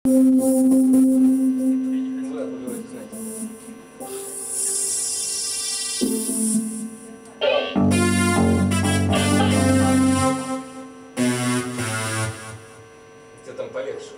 Где там полегче?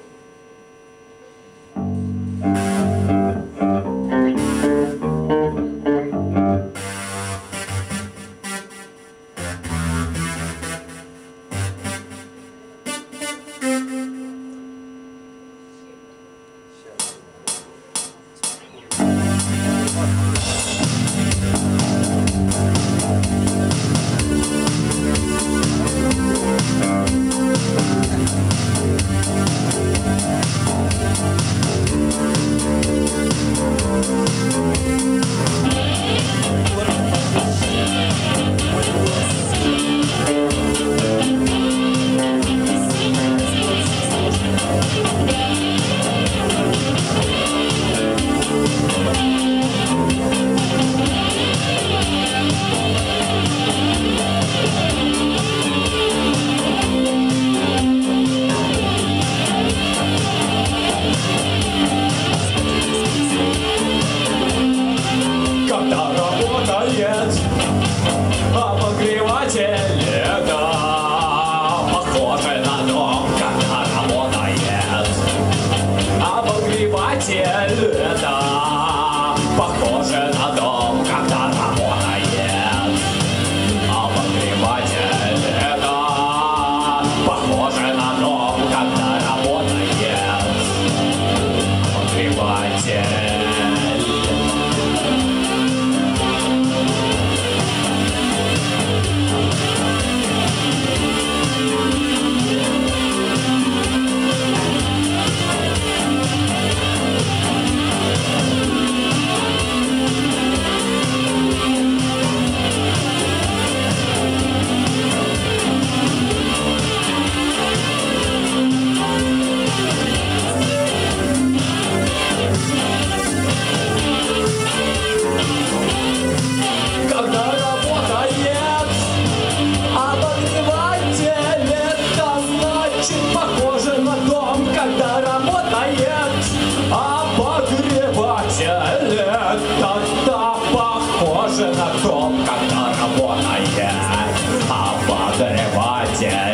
Когда работает обогреватель, это похоже на дом. Когда работает обогреватель, это похоже на дом. Когда работает обогреватель, это похоже на дом. Когда работает обогреватель. Когда работает обогреватель, это значит похоже на дом. Когда работает обогреватель, это похоже на дом. Когда работает обогреватель.